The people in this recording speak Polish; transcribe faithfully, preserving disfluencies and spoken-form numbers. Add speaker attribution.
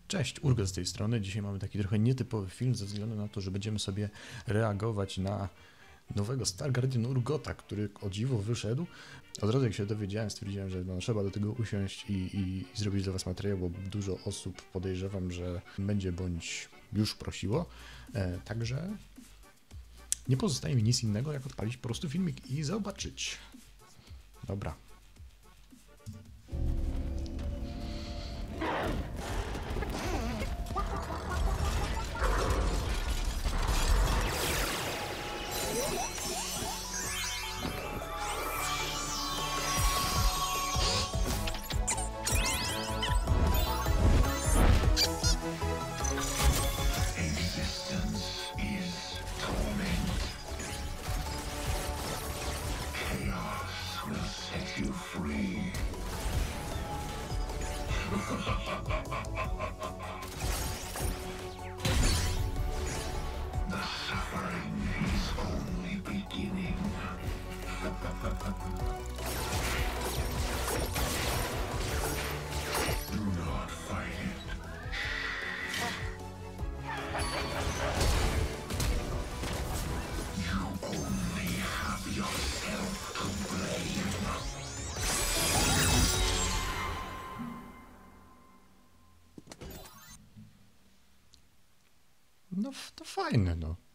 Speaker 1: Cześć, Urgo z tej strony. Dzisiaj mamy taki trochę nietypowy film ze względu na to, że będziemy sobie reagować na nowego Star Guardian Urgota, który o dziwo wyszedł. Od razu jak się dowiedziałem, stwierdziłem, że no, trzeba do tego usiąść i, i, i zrobić dla Was materiał, bo dużo osób podejrzewam, że będzie bądź już prosiło. E, także nie pozostaje mi nic innego, jak odpalić po prostu filmik i zobaczyć. Dobra.
Speaker 2: You free. The suffering is only beginning. Do not fight it. You only have yourself to blame.
Speaker 1: No to fajne, no.